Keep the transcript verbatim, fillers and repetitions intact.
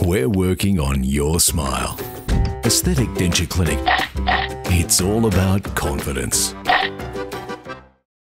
We're working on your smile. Aesthetic Denture Clinic. It's all about confidence.